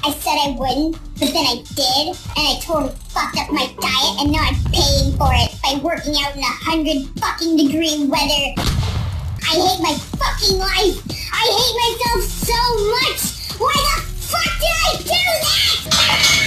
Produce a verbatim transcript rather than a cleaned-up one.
I said I wouldn't, but then I did, and I totally fucked up my diet, and now I'm paying for it by working out in a hundred fucking degree weather. I hate my fucking life. I hate myself so much. Why the fuck did I do that?